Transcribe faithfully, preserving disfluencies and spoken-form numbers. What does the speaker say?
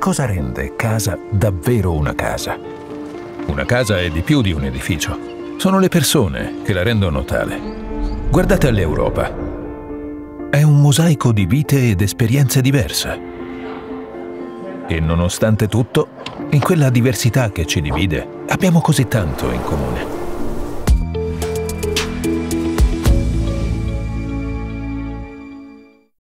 cosa rende casa davvero una casa? Una casa è di più di un edificio. Sono le persone che la rendono tale. Guardate all'Europa. È un mosaico di vite ed esperienze diverse. E nonostante tutto, in quella diversità che ci divide, abbiamo così tanto in comune.